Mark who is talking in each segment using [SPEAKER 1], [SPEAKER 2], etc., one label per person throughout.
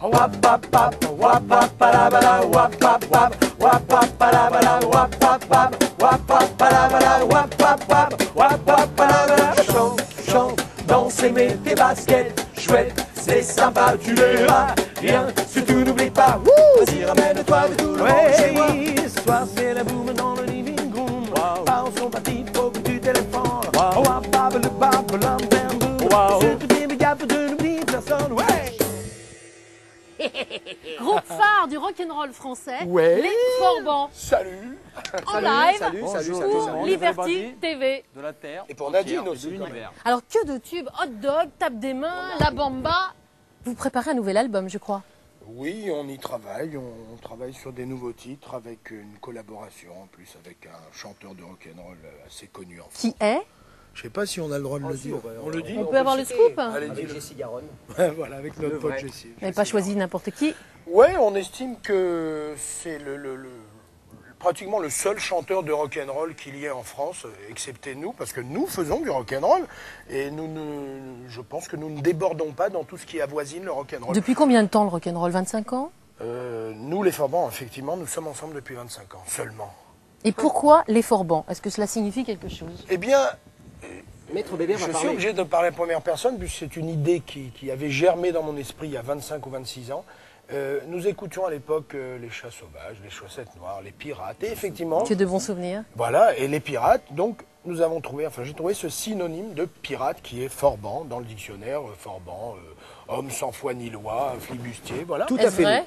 [SPEAKER 1] Chante, danse et mets tes baskets, chouette, c'est sympa, tu verras. Rien, surtout n'oublie pas, vas-y ramène-toi de tout le monde chez moi. Ce soir c'est la boum dans le living room. Parle son parti, faut que tu téléphones.
[SPEAKER 2] Groupe phare du rock'n'roll français,
[SPEAKER 3] Ouais.
[SPEAKER 2] les Forbans.
[SPEAKER 3] Salut.
[SPEAKER 2] En live
[SPEAKER 3] Salut.
[SPEAKER 2] pour Liberty TV.
[SPEAKER 4] De la Terre.
[SPEAKER 3] Et pour Nadine aussi.
[SPEAKER 4] De l'univers.
[SPEAKER 2] Alors que de tubes, hot dog, tape des mains, la bamba. Vous préparez un nouvel album, je crois.
[SPEAKER 3] Oui, on y travaille. On travaille sur des nouveaux titres avec une collaboration en plus avec un chanteur de rock'n'roll assez connu en France.
[SPEAKER 2] Qui est?
[SPEAKER 3] Je sais pas si on a le droit de le dire. On le dit.
[SPEAKER 2] On peut avoir le scoop?
[SPEAKER 3] Allez,
[SPEAKER 5] Avec
[SPEAKER 3] dis-le.
[SPEAKER 5] Jessie Garonne.
[SPEAKER 3] Ouais, voilà, avec notre
[SPEAKER 5] Le
[SPEAKER 3] pote
[SPEAKER 5] vrai.
[SPEAKER 3] Jessie.
[SPEAKER 2] Vous n'avez pas choisi n'importe qui.
[SPEAKER 3] Ouais, on estime que c'est pratiquement le seul chanteur de rock'n'roll qu'il y ait en France, excepté nous, parce que nous faisons du rock'n'roll et je pense que nous ne débordons pas dans tout ce qui avoisine le rock'n'roll.
[SPEAKER 2] Depuis combien de temps le rock'n'roll? 25 ans?
[SPEAKER 3] Nous, les Forbans, effectivement, nous sommes ensemble depuis 25 ans seulement.
[SPEAKER 2] Et pourquoi les Forbans? Est-ce que cela signifie quelque chose?
[SPEAKER 3] Eh bien,
[SPEAKER 5] Maître Bébert va
[SPEAKER 3] je suis
[SPEAKER 5] parler.
[SPEAKER 3] obligé de parler à la première personne, puisque c'est une idée qui avait germé dans mon esprit il y a 25 ou 26 ans. Nous écoutions à l'époque les Chats Sauvages, les Chaussettes Noires, les Pirates, et effectivement,
[SPEAKER 2] Que de bons souvenirs.
[SPEAKER 3] voilà, et les Pirates, donc nous avons trouvé, enfin j'ai trouvé ce synonyme de pirate qui est Forban dans le dictionnaire, Forban, homme sans foi ni loi, flibustier, voilà.
[SPEAKER 5] Tout à
[SPEAKER 2] Est-ce
[SPEAKER 5] fait.
[SPEAKER 2] vrai?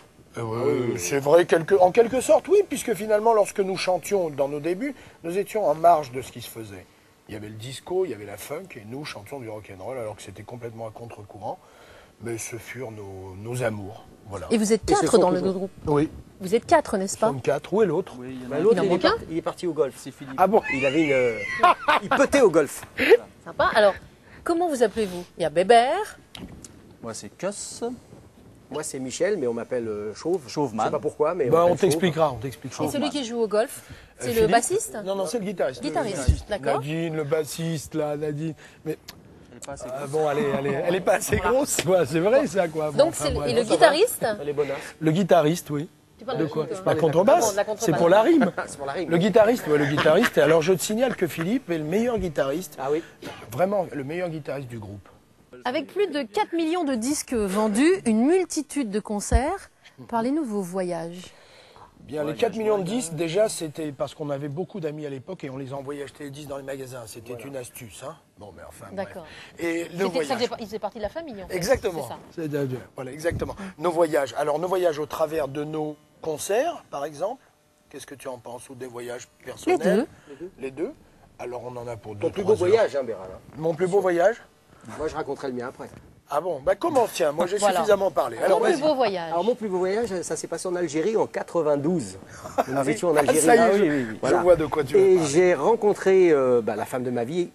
[SPEAKER 3] C'est vrai, en quelque sorte, oui, puisque finalement, lorsque nous chantions dans nos débuts, nous étions en marge de ce qui se faisait. Il y avait le disco, il y avait la funk, et nous chantions du rock'n'roll, alors que c'était complètement à contre-courant. Mais ce furent nos amours, voilà.
[SPEAKER 2] Et vous êtes
[SPEAKER 5] Et ce
[SPEAKER 2] 4
[SPEAKER 5] sont
[SPEAKER 2] dans le
[SPEAKER 5] toujours-
[SPEAKER 2] groupe.
[SPEAKER 3] Oui,
[SPEAKER 2] Vous êtes 4, n'est-ce pas?
[SPEAKER 3] 64, où est l'autre?
[SPEAKER 4] Oui, il y en
[SPEAKER 5] Bah,
[SPEAKER 4] a
[SPEAKER 5] l'autre,
[SPEAKER 2] Il en manque un
[SPEAKER 5] il est parti au golf.
[SPEAKER 4] C'est Philippe.
[SPEAKER 3] Ah bon?
[SPEAKER 5] Il avait il peutait au golf.
[SPEAKER 2] Sympa. Alors, comment vous appelez-vous? Il y a Bébert.
[SPEAKER 4] Moi, c'est Cuss.
[SPEAKER 5] Moi, c'est Michel, mais on m'appelle Chauve.
[SPEAKER 4] Chauveman.
[SPEAKER 5] Je sais pas pourquoi, mais
[SPEAKER 3] Bah, on
[SPEAKER 5] m'appelle Chauve.
[SPEAKER 3] t'expliquera,
[SPEAKER 2] Et celui qui joue au golf, c'est le
[SPEAKER 3] Philippe
[SPEAKER 2] bassiste?
[SPEAKER 3] Non, c'est le guitariste.
[SPEAKER 2] Guitariste,
[SPEAKER 3] Le bassiste.
[SPEAKER 2] d'accord.
[SPEAKER 3] Nadine, le bassiste, là, Nadine. Mais
[SPEAKER 4] Elle est pas assez
[SPEAKER 3] bon, elle est pas assez grosse, quoi. C'est vrai, ça, quoi. Bon,
[SPEAKER 2] Donc,
[SPEAKER 3] enfin,
[SPEAKER 2] c'est
[SPEAKER 3] bref.
[SPEAKER 2] et le guitariste?
[SPEAKER 5] Elle est bonasse.
[SPEAKER 3] Le guitariste, oui.
[SPEAKER 2] Tu parles
[SPEAKER 3] De
[SPEAKER 2] qui,
[SPEAKER 3] quoi?
[SPEAKER 2] toi
[SPEAKER 3] La
[SPEAKER 2] Ah bon,
[SPEAKER 3] contrebasse.
[SPEAKER 2] de la contrebasse.
[SPEAKER 3] C'est pour la rime.
[SPEAKER 5] C'est pour la rime.
[SPEAKER 3] Le guitariste, ouais, le guitariste. Et alors, je te signale que Philippe est le meilleur guitariste,
[SPEAKER 5] Ah oui.
[SPEAKER 3] vraiment le meilleur guitariste du groupe.
[SPEAKER 2] Avec plus de 4 millions de disques vendus, une multitude de concerts, parlez-nous de vos voyages.
[SPEAKER 3] Bien, les 4 millions de disques, déjà, c'était parce qu'on avait beaucoup d'amis à l'époque et on les envoyait acheter les disques dans les magasins. C'était une astuce, hein. Bon, mais enfin, bref.
[SPEAKER 2] D'accord.
[SPEAKER 3] Et le
[SPEAKER 2] Ça
[SPEAKER 3] voyage.
[SPEAKER 2] il faisait partie de la famille, en fait.
[SPEAKER 3] Exactement.
[SPEAKER 2] C'est ça.
[SPEAKER 3] Voilà, exactement. Nos voyages. Alors, nos voyages au travers de nos concerts, par exemple. Qu'est-ce que tu en penses? Ou des voyages personnels? Les deux. Alors, on en a pour 2-3
[SPEAKER 5] Ton plus beau voyage, hein, Béral.
[SPEAKER 3] Mon plus beau voyage?
[SPEAKER 5] Moi, je raconterai le mien après.
[SPEAKER 3] Ah bon? Bah, commence, tiens. Moi, j'ai
[SPEAKER 2] Voilà.
[SPEAKER 3] suffisamment parlé.
[SPEAKER 2] Alors,
[SPEAKER 3] Alors,
[SPEAKER 2] plus
[SPEAKER 3] vas-y.
[SPEAKER 2] beau voyage.
[SPEAKER 5] Alors, mon plus beau voyage, ça s'est passé en Algérie en 92. Nous étions en
[SPEAKER 3] Ah,
[SPEAKER 5] Algérie.
[SPEAKER 3] ça y est,
[SPEAKER 5] Ah
[SPEAKER 3] je,
[SPEAKER 5] oui, oui, oui.
[SPEAKER 3] je vois de quoi tu veux
[SPEAKER 5] Et
[SPEAKER 3] parler.
[SPEAKER 5] j'ai rencontré la femme de ma vie.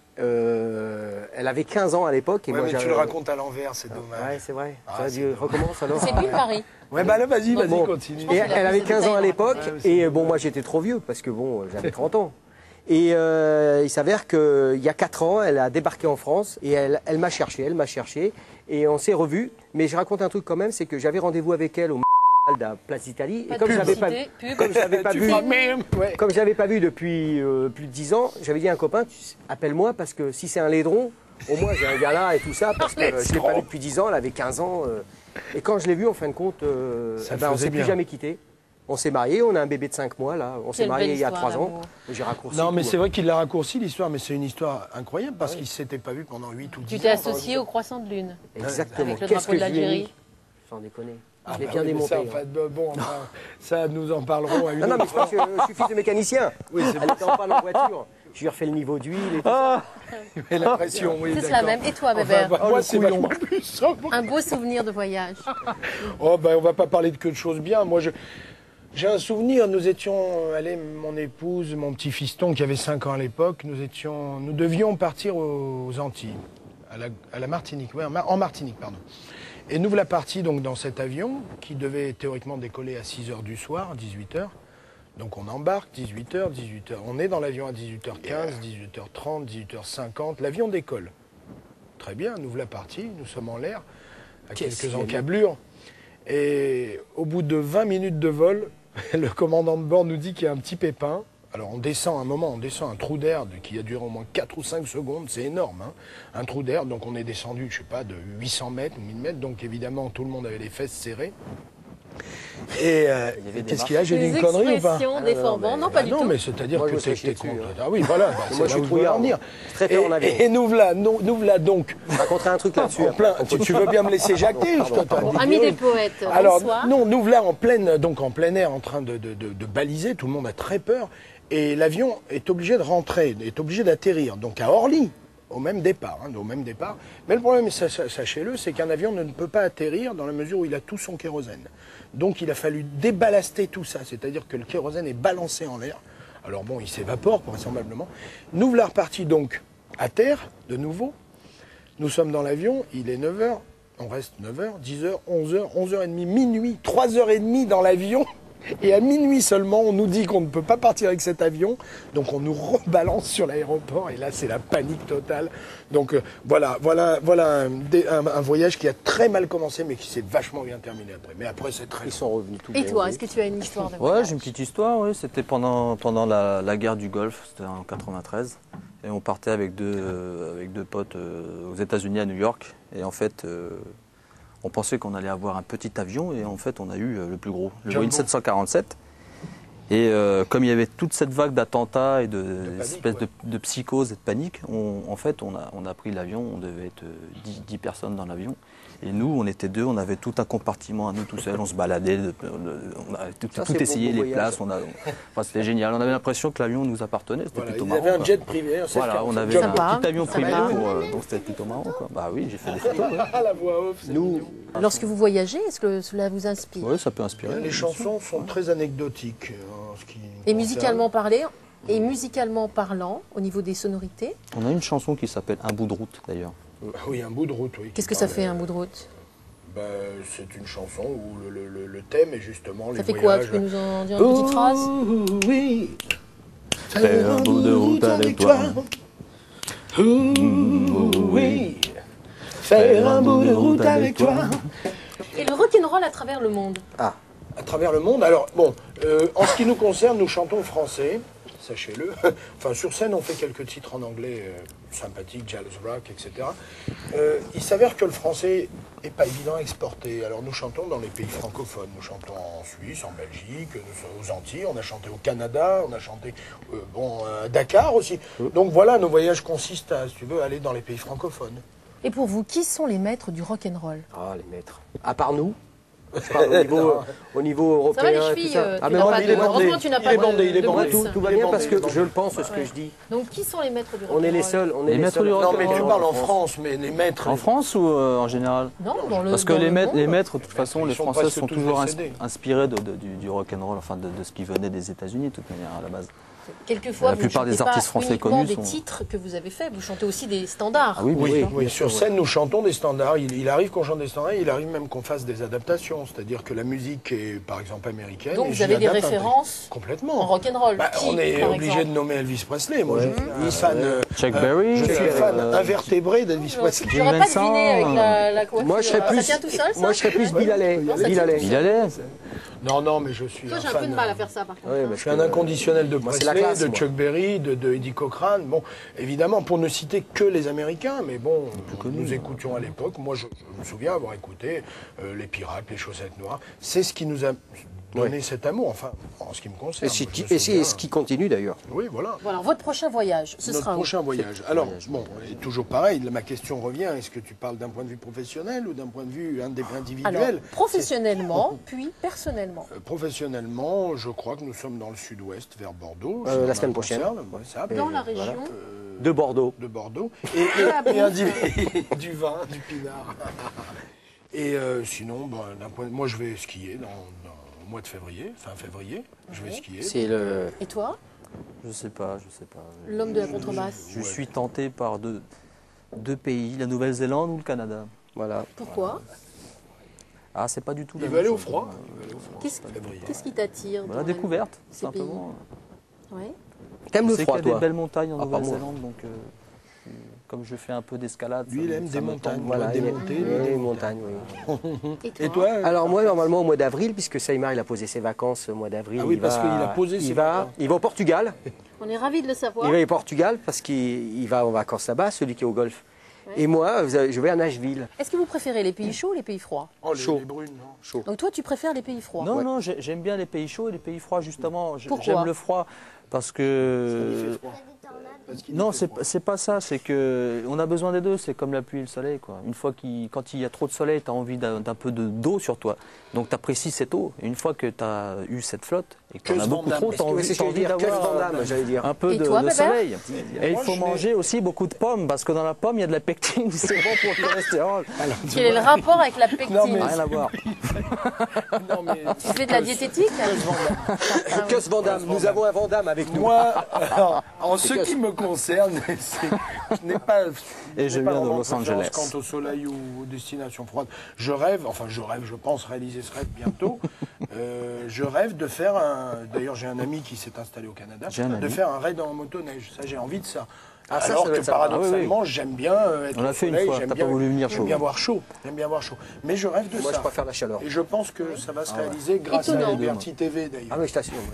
[SPEAKER 5] Elle avait 15 ans à l'époque.
[SPEAKER 3] Ouais, mais tu le racontes à l'envers, c'est dommage.
[SPEAKER 5] Ouais, c'est vrai.
[SPEAKER 3] Ah,
[SPEAKER 5] Ça a
[SPEAKER 3] c'est
[SPEAKER 5] dû recommence alors.
[SPEAKER 2] C'est lui, Paris.
[SPEAKER 3] Ouais, bah là, vas-y,
[SPEAKER 5] Bon.
[SPEAKER 3] continue.
[SPEAKER 5] Et elle avait 15 ans à l'époque.
[SPEAKER 3] Ouais, c'est
[SPEAKER 5] Et bon, moi, j'étais trop vieux parce que bon, j'avais 30 ans. Et il s'avère qu'il y a 4 ans, elle a débarqué en France et elle m'a cherché. Et on s'est revus. Mais je raconte un truc quand même, c'est que j'avais rendez-vous avec elle au à Place d'Italie.
[SPEAKER 2] Pas
[SPEAKER 5] Et
[SPEAKER 2] de
[SPEAKER 5] comme je l'avais pas,
[SPEAKER 2] publicité, pub.
[SPEAKER 5] comme je l'avais pas
[SPEAKER 3] Tu
[SPEAKER 5] vu,
[SPEAKER 3] fais même, ouais.
[SPEAKER 5] comme je l'avais pas vu depuis plus de 10 ans, j'avais dit à un copain, appelle-moi parce que si c'est un laidron, au moins j'ai un gars là et tout ça, parce que je l'ai pas vu depuis 10 ans, elle avait 15 ans. Et quand je l'ai vu, en fin de compte,
[SPEAKER 3] Ça
[SPEAKER 5] on
[SPEAKER 3] faisait
[SPEAKER 5] s'est plus
[SPEAKER 3] bien.
[SPEAKER 5] jamais quitté. On s'est mariés, on a un bébé de 5 mois là. On s'est
[SPEAKER 2] Quelle
[SPEAKER 5] mariés
[SPEAKER 2] belle
[SPEAKER 5] il y a
[SPEAKER 2] histoire
[SPEAKER 5] 3 ans.
[SPEAKER 2] d'amour.
[SPEAKER 5] J'ai raccourci.
[SPEAKER 3] Non, mais
[SPEAKER 5] tout,
[SPEAKER 3] c'est vrai qu'il l'a raccourci l'histoire, mais c'est une histoire incroyable parce qu'ils ne s'étaient pas vus pendant 8 ou 10 ans.
[SPEAKER 2] Tu t'es associé au croissant de lune.
[SPEAKER 5] Exactement.
[SPEAKER 2] Avec le
[SPEAKER 5] Qu'est-ce
[SPEAKER 2] drapeau
[SPEAKER 5] que
[SPEAKER 2] de
[SPEAKER 5] je lui ai
[SPEAKER 2] l'Algérie.
[SPEAKER 5] mis Sans déconner.
[SPEAKER 3] Ah
[SPEAKER 5] Je l'ai
[SPEAKER 3] bah
[SPEAKER 5] bien
[SPEAKER 3] oui, mais
[SPEAKER 5] démonté.
[SPEAKER 3] ça,
[SPEAKER 5] hein.
[SPEAKER 3] enfin, bon, enfin, ça, nous en parlerons à une
[SPEAKER 5] Non, non, mais
[SPEAKER 3] autre
[SPEAKER 5] c'est parce que je suis fils de mécanicien.
[SPEAKER 3] Oui, c'est
[SPEAKER 5] Elle était en panne en voiture. Je lui ai refait le niveau d'huile et tout.
[SPEAKER 3] Mais la pression, oui,
[SPEAKER 2] C'est
[SPEAKER 3] d'accord.
[SPEAKER 2] cela même. Et toi,
[SPEAKER 3] Enfin,
[SPEAKER 2] Bébert?
[SPEAKER 3] bah, moi, c'est
[SPEAKER 5] couillon.
[SPEAKER 3] vachement plus.
[SPEAKER 2] Un beau souvenir de voyage.
[SPEAKER 3] Oh, ben, on va pas parler de que de choses bien. Moi, j'ai un souvenir. Nous étions, allez, mon épouse, mon petit fiston qui avait 5 ans à l'époque, nous devions partir aux Antilles, à la Martinique, ouais, en Martinique, pardon. Et nous voilà partis donc dans cet avion qui devait théoriquement décoller à 6 h du soir, 18 h. Donc on embarque, 18 h, 18 h. On est dans l'avion à 18h15, 18h30, 18h50. L'avion décolle. Très bien, nous voilà partis, nous sommes en l'air, à
[SPEAKER 5] Qu'est-ce
[SPEAKER 3] quelques
[SPEAKER 5] qu'il y a
[SPEAKER 3] encablures. Et au bout de 20 minutes de vol, le commandant de bord nous dit qu'il y a un petit pépin. Alors on descend un trou d'air qui a duré au moins 4 ou 5 secondes, c'est énorme, hein, un trou d'air, donc on est descendu, je sais pas, de 800 mètres ou 1000 mètres, donc évidemment tout le monde avait les fesses serrées. Et qu'est-ce qu'il y a, j'ai dit une connerie ou pas?
[SPEAKER 2] Expressions déformantes, non, pas du
[SPEAKER 3] Non,
[SPEAKER 2] tout.
[SPEAKER 3] mais c'est-à-dire
[SPEAKER 5] Moi,
[SPEAKER 3] que
[SPEAKER 5] je me serais
[SPEAKER 3] t'es
[SPEAKER 5] chié dessus,
[SPEAKER 3] contre.
[SPEAKER 5] hein.
[SPEAKER 3] Ah oui, voilà, c'est
[SPEAKER 5] Moi, je
[SPEAKER 3] là
[SPEAKER 5] suis
[SPEAKER 3] où je
[SPEAKER 5] trop
[SPEAKER 3] voulais en
[SPEAKER 5] yard.
[SPEAKER 3] venir.
[SPEAKER 5] Très peur en avion.
[SPEAKER 3] Et nous voilà donc
[SPEAKER 5] Je raconterai un truc là-dessus.
[SPEAKER 3] en plein. Tu veux bien me laisser jacter? Je te-
[SPEAKER 2] Bon, amis des poètes,
[SPEAKER 3] Alors,
[SPEAKER 2] bonsoir.
[SPEAKER 3] non, nous voilà en plein air en train de baliser, tout le monde a très peur, et l'avion est obligé de rentrer, est obligé d'atterrir, donc à Orly, au même départ, Mais le problème, sachez-le, c'est qu'un avion ne peut pas atterrir dans la mesure où il a tout son kérosène. Donc il a fallu déballaster tout ça, c'est-à-dire que le kérosène est balancé en l'air. Alors bon, il s'évapore vraisemblablement. Nous voilà repartis donc à terre, de nouveau. Nous sommes dans l'avion, il est 9h, on reste 9h, 10h, 11h, 11h30, minuit, 3h30 dans l'avion. Et à minuit seulement, on nous dit qu'on ne peut pas partir avec cet avion. Donc on nous rebalance sur l'aéroport et là c'est la panique totale. Donc voilà un voyage qui a très mal commencé mais qui s'est vachement bien terminé après. Mais après c'est très...
[SPEAKER 5] Ils sont revenus tout
[SPEAKER 2] Et toi,
[SPEAKER 5] bronzés.
[SPEAKER 2] est-ce que tu as une histoire de
[SPEAKER 4] Ouais,
[SPEAKER 2] voyage?
[SPEAKER 4] j'ai une petite histoire, oui. C'était pendant la guerre du Golfe, c'était en 93. Et on partait avec deux potes aux États-Unis, à New York. Et en fait, on pensait qu'on allait avoir un petit avion. Et en fait, on a eu le plus gros, le
[SPEAKER 3] Jumbo.
[SPEAKER 4] Boeing 747. Et comme il y avait toute cette vague d'attentats et d'espèces
[SPEAKER 3] ouais.
[SPEAKER 4] de psychose et de panique, on a pris l'avion. On devait être 10 personnes dans l'avion. Et nous, on était deux, on avait tout un compartiment à nous tout seuls, on se baladait, on a tout
[SPEAKER 5] c'est
[SPEAKER 4] essayé,
[SPEAKER 5] bon
[SPEAKER 4] les
[SPEAKER 5] voyage.
[SPEAKER 4] places, enfin, c'était génial. On avait l'impression que l'avion nous appartenait, c'était
[SPEAKER 3] Voilà,
[SPEAKER 4] plutôt
[SPEAKER 3] ils
[SPEAKER 4] marrant.
[SPEAKER 3] avaient un
[SPEAKER 4] quoi.
[SPEAKER 3] jet privé. Un
[SPEAKER 4] Voilà, on avait un
[SPEAKER 2] Sympa,
[SPEAKER 4] petit avion privé,
[SPEAKER 2] sympa.
[SPEAKER 4] donc c'était plutôt marrant. Quoi. Bah oui, j'ai fait des photos. Ouais.
[SPEAKER 3] Ah, la voix off, c'est
[SPEAKER 5] Nous,
[SPEAKER 3] mignon.
[SPEAKER 2] Lorsque vous voyagez, est-ce que cela vous inspire?
[SPEAKER 4] Ouais, ça peut inspirer.
[SPEAKER 3] Les chansons sont très anecdotiques. En ce qui
[SPEAKER 2] Et
[SPEAKER 3] concerne.
[SPEAKER 2] musicalement parlé, et musicalement parlant, au niveau des sonorités,
[SPEAKER 4] On a une chanson qui s'appelle Un bout de route d'ailleurs.
[SPEAKER 3] Ah oui, un bout de route, oui.
[SPEAKER 2] qu'est-ce que ça fait un bout de route?
[SPEAKER 3] C'est une chanson où le thème est justement les
[SPEAKER 2] Ça fait
[SPEAKER 3] voyages.
[SPEAKER 2] quoi? Tu peux nous en dire une petite phrase?
[SPEAKER 3] Oui.
[SPEAKER 4] Faire un bout de route avec toi.
[SPEAKER 3] Oui. Faire un bout de route avec toi.
[SPEAKER 2] Et le rock'n'roll à travers le monde.
[SPEAKER 3] À travers le monde. Alors, bon, en ce qui nous concerne, nous chantons français, sachez-le. Enfin, sur scène, on fait quelques titres en anglais sympathiques, jazz rock, etc. Il s'avère que le français n'est pas évident à exporter. Alors, nous chantons dans les pays francophones. Nous chantons en Suisse, en Belgique, aux Antilles. On a chanté au Canada, on a chanté à Dakar aussi. Donc voilà, nos voyages consistent à, si tu veux, aller dans les pays francophones.
[SPEAKER 2] Et pour vous, qui sont les maîtres du rock'n'roll?
[SPEAKER 5] Ah, les maîtres. À part nous. Je parle au niveau
[SPEAKER 2] Ça va les
[SPEAKER 5] européen.
[SPEAKER 2] chevilles
[SPEAKER 5] tout ça.
[SPEAKER 2] tu
[SPEAKER 5] mais
[SPEAKER 2] n'as
[SPEAKER 5] moi,
[SPEAKER 2] pas
[SPEAKER 5] il
[SPEAKER 2] de...
[SPEAKER 5] est bandé.
[SPEAKER 2] Heureusement, tu n'as pas de
[SPEAKER 3] bandé,
[SPEAKER 2] boots.
[SPEAKER 5] Tout va
[SPEAKER 3] Il est
[SPEAKER 5] bien
[SPEAKER 3] bandé,
[SPEAKER 5] parce que
[SPEAKER 3] il est bandé.
[SPEAKER 5] je le pense, ce que
[SPEAKER 2] Ouais.
[SPEAKER 5] je dis.
[SPEAKER 2] Donc, qui sont les maîtres du rock'n'roll?
[SPEAKER 5] On est les seuls. On est
[SPEAKER 4] Les maîtres
[SPEAKER 5] seuls
[SPEAKER 4] du
[SPEAKER 5] à-
[SPEAKER 3] Non, mais tu
[SPEAKER 4] rock'n'roll
[SPEAKER 3] parles en
[SPEAKER 4] en France.
[SPEAKER 3] France, mais les maîtres...
[SPEAKER 4] En France ou en général?
[SPEAKER 2] Non, dans le
[SPEAKER 4] Parce que
[SPEAKER 2] dans
[SPEAKER 4] les
[SPEAKER 2] le
[SPEAKER 4] maîtres,
[SPEAKER 2] monde.
[SPEAKER 4] de toute façon,
[SPEAKER 3] Ils
[SPEAKER 4] les
[SPEAKER 3] sont
[SPEAKER 4] Français
[SPEAKER 3] presque
[SPEAKER 4] sont
[SPEAKER 3] tous
[SPEAKER 4] toujours
[SPEAKER 3] décédés.
[SPEAKER 4] inspirés du rock'n'roll, enfin de ce qui venait des États-Unis, de toute manière, à la base.
[SPEAKER 2] Quelquefois,
[SPEAKER 4] La
[SPEAKER 2] vous ne
[SPEAKER 4] plupart des
[SPEAKER 2] chantez pas
[SPEAKER 4] artistes français
[SPEAKER 2] uniquement
[SPEAKER 4] connus
[SPEAKER 2] des
[SPEAKER 4] sont-
[SPEAKER 2] titres que vous avez faits, vous chantez aussi des standards.
[SPEAKER 4] Ah oui, bien sûr.
[SPEAKER 3] Oui, sur scène, nous chantons des standards. Il arrive qu'on chante des standards, il arrive même qu'on fasse des adaptations. C'est-à-dire que la musique est, par exemple, américaine.
[SPEAKER 2] Donc,
[SPEAKER 3] et
[SPEAKER 2] vous
[SPEAKER 3] j'y
[SPEAKER 2] avez des
[SPEAKER 3] adapte un
[SPEAKER 2] références
[SPEAKER 3] truc. Complètement.
[SPEAKER 2] en rock'n'roll.
[SPEAKER 3] Bah,
[SPEAKER 2] Qui,
[SPEAKER 3] on est
[SPEAKER 2] par
[SPEAKER 3] obligé
[SPEAKER 2] exemple
[SPEAKER 3] de nommer Elvis Presley. Moi, je suis fan.
[SPEAKER 4] Chuck Berry,
[SPEAKER 3] Je suis fan invertébré d'Elvis
[SPEAKER 2] J'aurais
[SPEAKER 3] Presley.
[SPEAKER 2] j'aurais pas
[SPEAKER 4] Vincent,
[SPEAKER 2] deviné avec la coiffure.
[SPEAKER 5] Moi, je serais plus.
[SPEAKER 2] Ça tient tout seul, ça?
[SPEAKER 5] Moi, je serais plus Bill Haley.
[SPEAKER 2] Non, ça
[SPEAKER 5] Bill
[SPEAKER 2] tient
[SPEAKER 5] Haley.
[SPEAKER 2] tout
[SPEAKER 4] Il allait.
[SPEAKER 3] Non, mais je suis
[SPEAKER 2] Toi,
[SPEAKER 3] un
[SPEAKER 2] j'ai un peu de
[SPEAKER 3] fan.
[SPEAKER 2] mal à faire ça, par contre.
[SPEAKER 5] Ouais,
[SPEAKER 2] hein.
[SPEAKER 5] bah,
[SPEAKER 3] Je suis un inconditionnel de
[SPEAKER 5] Moi, c'est la
[SPEAKER 3] Presley,
[SPEAKER 5] classe,
[SPEAKER 3] de
[SPEAKER 5] moi.
[SPEAKER 3] Chuck Berry, de Eddie Cochrane. Bon, évidemment, pour ne citer que les Américains, mais bon, nous écoutions à l'époque. Moi, je me souviens avoir écouté les Pirates, les Chaussettes Noires. C'est ce qui nous a donné cet amour, enfin, en ce qui me concerne.
[SPEAKER 5] Et
[SPEAKER 3] Je me souviens-
[SPEAKER 5] ce qui continue d'ailleurs.
[SPEAKER 3] Oui, voilà.
[SPEAKER 2] Voilà, votre prochain voyage, ce
[SPEAKER 3] Notre
[SPEAKER 2] sera où?
[SPEAKER 3] prochain voyage. Alors, bon, et toujours pareil, ma question revient. Est-ce que tu parles d'un point de vue professionnel ou d'un point de vue individuel?
[SPEAKER 2] Alors, professionnellement, puis personnellement.
[SPEAKER 3] Professionnellement, je crois que nous sommes dans le sud-ouest, vers Bordeaux.
[SPEAKER 5] La
[SPEAKER 3] J'ai un
[SPEAKER 5] semaine prochaine.
[SPEAKER 3] concert, ouais, ça,
[SPEAKER 2] Dans la région,
[SPEAKER 5] De Bordeaux.
[SPEAKER 3] de Bordeaux.
[SPEAKER 2] la
[SPEAKER 3] Du vin, du pinard. Et sinon, moi je vais skier au mois de février, fin février. Je vais skier.
[SPEAKER 5] C'est le.
[SPEAKER 2] et toi,
[SPEAKER 4] Je sais pas.
[SPEAKER 2] l'homme de la contrebasse?
[SPEAKER 4] Je suis tenté par deux pays, la Nouvelle-Zélande ou le Canada.
[SPEAKER 5] Voilà.
[SPEAKER 2] Pourquoi?
[SPEAKER 4] Ah, c'est pas du tout
[SPEAKER 3] Il
[SPEAKER 4] la
[SPEAKER 3] veut
[SPEAKER 4] même
[SPEAKER 3] aller au
[SPEAKER 4] chose.
[SPEAKER 3] froid.
[SPEAKER 2] Qu'est-ce qui t'attire
[SPEAKER 4] Voilà,
[SPEAKER 2] dans
[SPEAKER 4] découverte,
[SPEAKER 2] ces
[SPEAKER 4] simplement.
[SPEAKER 2] Ouais.
[SPEAKER 5] T'aimes
[SPEAKER 4] Je
[SPEAKER 5] le
[SPEAKER 4] sais
[SPEAKER 5] froid,
[SPEAKER 4] qu'il y a
[SPEAKER 5] toi?
[SPEAKER 4] des belles montagnes en
[SPEAKER 5] Ah, pas moi.
[SPEAKER 4] Nouvelle-Zélande, donc comme je fais un peu d'escalade.
[SPEAKER 3] Lui, il aime des
[SPEAKER 4] me
[SPEAKER 3] montagnes.
[SPEAKER 4] tente.
[SPEAKER 5] Voilà,
[SPEAKER 3] Démonter,
[SPEAKER 5] il-
[SPEAKER 3] des
[SPEAKER 5] oui,
[SPEAKER 3] montagnes.
[SPEAKER 5] montagne, oui.
[SPEAKER 3] Et toi
[SPEAKER 5] Alors moi, normalement, au mois d'avril, puisque Saïmar, il a posé ses vacances au mois d'avril.
[SPEAKER 3] Ah oui,
[SPEAKER 5] il
[SPEAKER 3] parce
[SPEAKER 5] va-
[SPEAKER 3] qu'il a posé ses vacances.
[SPEAKER 5] Il va au Portugal.
[SPEAKER 2] On est ravis de le savoir.
[SPEAKER 5] Il va au Portugal parce qu'il va en vacances là-bas, celui qui est au golf.
[SPEAKER 2] Ouais.
[SPEAKER 5] Et moi, je vais à Nashville.
[SPEAKER 2] Est-ce que vous préférez les pays chauds ou les pays froids?
[SPEAKER 3] Oh,
[SPEAKER 5] Chaud.
[SPEAKER 3] les brunes, non.
[SPEAKER 5] Chaud.
[SPEAKER 2] Donc toi, tu préfères les pays froids?
[SPEAKER 4] Non,
[SPEAKER 5] Ouais.
[SPEAKER 4] non, j'aime bien les pays chauds et les pays froids, justement.
[SPEAKER 2] Pourquoi?
[SPEAKER 4] J'aime le froid parce que... Non, c'est pas ça, c'est que on a besoin des deux, c'est comme la pluie et le soleil, quoi. Quand il y a trop de soleil, tu as envie d'un peu d'eau sur toi. Donc tu apprécies cette eau. Et une fois que tu as eu cette flotte et que tu en as beaucoup trop, tu as envie,
[SPEAKER 5] J'allais dire.
[SPEAKER 4] un peu
[SPEAKER 2] Et
[SPEAKER 4] de,
[SPEAKER 2] toi,
[SPEAKER 4] de
[SPEAKER 2] Bébert
[SPEAKER 4] soleil. Et il
[SPEAKER 3] Moi,
[SPEAKER 4] faut
[SPEAKER 3] je
[SPEAKER 4] manger aussi beaucoup de pommes, parce que dans la pomme, il y a de la pectine, c'est bon pour le cholestérol.
[SPEAKER 2] Quel est le rapport avec la pectine?
[SPEAKER 3] Non, mais-
[SPEAKER 4] Rien à voir.
[SPEAKER 3] Non, mais
[SPEAKER 2] Tu fais de la diététique?
[SPEAKER 5] Que ce Vandame, nous avons un Vandame avec nous.
[SPEAKER 3] moi, alors, en ce qui me concerne, je n'ai pas.
[SPEAKER 4] Et je
[SPEAKER 3] n'ai pas
[SPEAKER 4] viens de
[SPEAKER 3] vraiment
[SPEAKER 4] Los
[SPEAKER 3] préférence
[SPEAKER 4] Angeles.
[SPEAKER 3] Quant au soleil ou aux destinations froides, je rêve, je pense réaliser ce rêve bientôt. Je rêve de faire un. D'ailleurs, j'ai un ami qui s'est installé au Canada,
[SPEAKER 4] J'ai un
[SPEAKER 3] de
[SPEAKER 4] ami.
[SPEAKER 3] faire un raid en motoneige. Ça, j'ai envie de ça.
[SPEAKER 5] Ah, ça,
[SPEAKER 3] Alors
[SPEAKER 5] ça doit
[SPEAKER 3] que
[SPEAKER 5] être sympa.
[SPEAKER 3] paradoxalement, j'aime bien être
[SPEAKER 4] On l'a
[SPEAKER 3] au
[SPEAKER 4] fait une
[SPEAKER 3] soleil,
[SPEAKER 4] fois,
[SPEAKER 3] j'aime
[SPEAKER 4] t'as
[SPEAKER 3] bien-
[SPEAKER 4] pas voulu venir
[SPEAKER 3] J'aime
[SPEAKER 4] chaud.
[SPEAKER 3] bien voir chaud. J'aime bien voir chaud. Mais je rêve de
[SPEAKER 5] Moi,
[SPEAKER 3] ça.
[SPEAKER 5] je préfère la chaleur.
[SPEAKER 3] Et je pense que ça va se réaliser grâce
[SPEAKER 2] Étonnant.
[SPEAKER 3] à Liberty TV d'ailleurs.
[SPEAKER 5] Ah oui, je t'assure.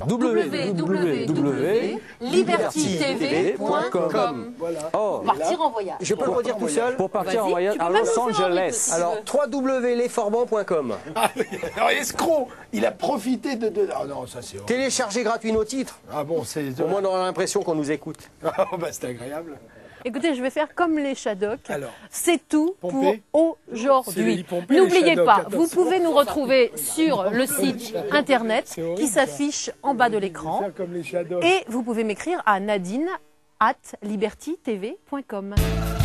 [SPEAKER 2] www.libertytv.com.
[SPEAKER 3] Voilà.
[SPEAKER 4] Oh,
[SPEAKER 2] Partir en voyage.
[SPEAKER 5] Je peux le redire tout seul.
[SPEAKER 4] pour partir en
[SPEAKER 2] Vas-y,
[SPEAKER 4] voyage
[SPEAKER 2] tu peux
[SPEAKER 4] à
[SPEAKER 2] même
[SPEAKER 4] Los
[SPEAKER 2] le faire en rythme,
[SPEAKER 4] Angeles.
[SPEAKER 2] si tu
[SPEAKER 5] Alors,
[SPEAKER 2] veux.
[SPEAKER 5] www.lesforbans.com.
[SPEAKER 3] Alors, escroc, il a profité de. Ah non, ça c'est horrible.
[SPEAKER 5] Téléchargez gratuit nos titres.
[SPEAKER 3] Ah bon, c'est.
[SPEAKER 5] Au moins, on aura l'impression qu'on nous écoute.
[SPEAKER 3] Ah, bah, c'est agréable.
[SPEAKER 2] Écoutez, je vais faire comme les Shadocks.
[SPEAKER 3] Alors.
[SPEAKER 2] C'est tout
[SPEAKER 3] Pomper.
[SPEAKER 2] pour
[SPEAKER 3] C'est
[SPEAKER 2] aujourd'hui.
[SPEAKER 3] les pomper, les
[SPEAKER 2] N'oubliez
[SPEAKER 3] Shadocks,
[SPEAKER 2] pas,
[SPEAKER 3] attention.
[SPEAKER 2] vous pouvez nous retrouver sur le site internet
[SPEAKER 3] C'est horrible,
[SPEAKER 2] qui
[SPEAKER 3] ça.
[SPEAKER 2] s'affiche en bas de l'écran.
[SPEAKER 3] Faire comme les shadows.
[SPEAKER 2] Et vous pouvez m'écrire à nadine@libertytv.com.